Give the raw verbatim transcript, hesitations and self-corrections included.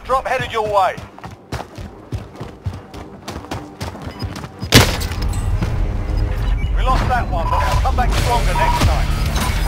drop headed your way. We lost that one, but we'll come back stronger next time.